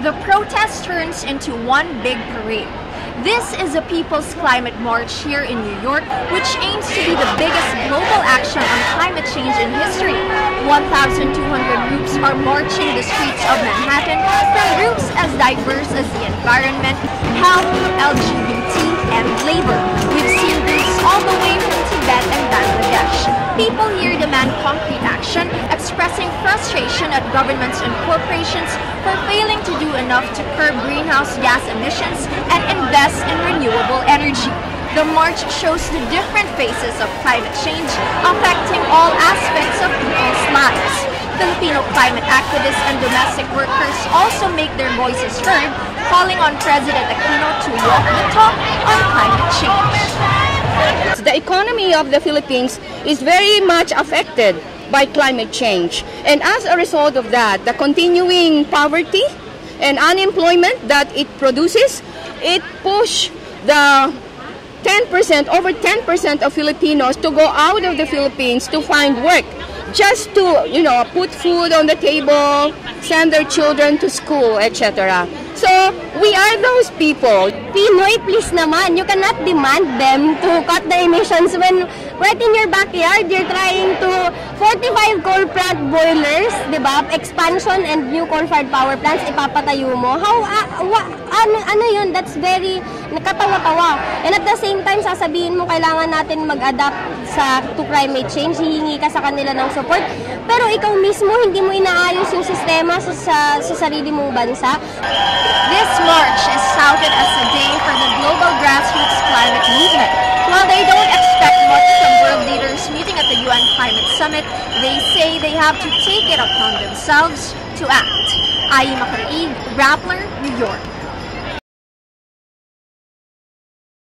the protest turns into one big parade. This is a People's Climate March here in New York, which aims to be the biggest global action on climate change in history. 1,200 groups are marching the streets of Manhattan, from groups as diverse as the environment, health, LGBT, and labor. We've seen groups all the way from Tibet and Bangladesh. People here demand concrete action, expressing frustration at governments and corporations for failing to do enough to curb greenhouse gas emissions and invest in renewable energy. The march shows the different phases of climate change affecting all aspects of people's lives. Filipino climate activists and domestic workers also make their voices heard, calling on President Aquino to walk the talk on climate change. The economy of the Philippines is very much affected by climate change. And as a result of that, the continuing poverty and unemployment that it produces, it pushes the 10%, over 10% of Filipinos to go out of the Philippines to find work, just to, put food on the table, send their children to school, etc. So, we are those people. Pinoy, please naman, you cannot demand them to cut the emissions when right in your backyard, you're trying to 45 coal plant boilers, di ba? Expansion and new coal-fired power plants, ipapatayo mo. Ano yun? That's very nakatawa-tawa. And at the same time, sasabihin mo kailangan natin mag-adapt to climate change, hihingi ka sa kanila ng support. Pero ikaw mismo, hindi mo inaayos yung sistema sa sarili mong bansa. This march is touted as a day for the global grassroots climate movement. While they don't expect much from world leaders meeting at the UN Climate Summit, they say they have to take it upon themselves to act. Ai Macaraig, Rappler, New York.